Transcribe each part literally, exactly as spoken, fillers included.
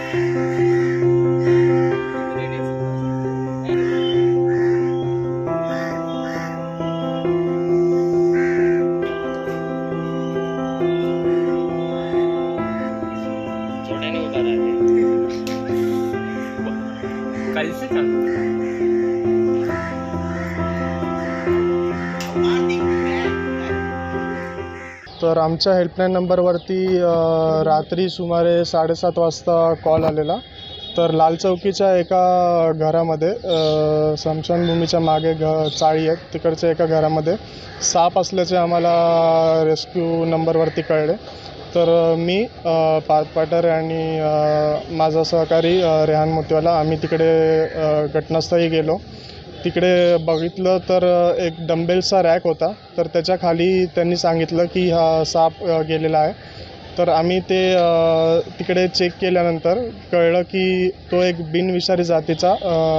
तर आमच्या हेल्पलाईन नंबरवरती रात्री सुमारे साडेसात वाजता कॉल आलेला। तर लाल चौकीच्या एका घरामध्ये स्मशानभूमीच्या मागे घ चाळी आहेत तिकडच्या एका घरामध्ये साप असल्याचे आम्हाला रेस्क्यू नंबरवरती कळले। तर मी पार्थ पाटर आणि माझा सहकारी रेहान मोतीवाला आम्ही तिकडे घटनास्थळी गेलो। तिकडे बघितलं तर एक डंबेलचा रॅक होता, तर त्याच्या खाली त्यांनी सांगितलं की हा साप गेलेला आहे। तर आम्ही ते तिकडे चेक केल्यानंतर कळलं की तो एक बिनविषारी जातीचा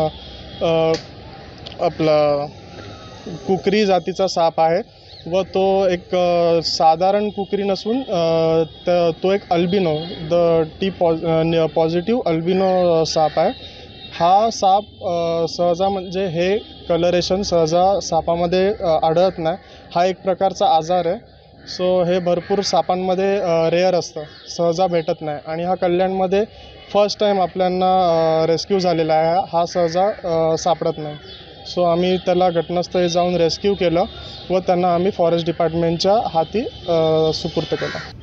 आपला कुकरी जातीचा साप आहे व तो एक साधारण कुकरी नसून तो एक albino the T positive albino साप आहे। हा साप सहजा म्हणजे हे कलरेशन सहजा सापामध्ये आढळत नाही, हा एक प्रकारचा आजार आहे। सो हे भरपूर सापांमध्ये रेअर असतं, सहजा भेटत नाही आणि हा कल्याणमध्ये फर्स्ट टाईम आपल्याला रेस्क्यू झालेला आहे, हा सहजा सापडत नाही। सो आम्ही त्याला घटनास्थळी जाऊन रेस्क्यू केलं व त्यांना आम्ही फॉरेस्ट डिपार्टमेंटच्या हाती सुपूर्द केला।